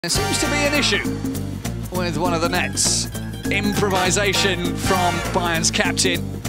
There seems to be an issue with one of the nets. Improvisation from Bayern's captain.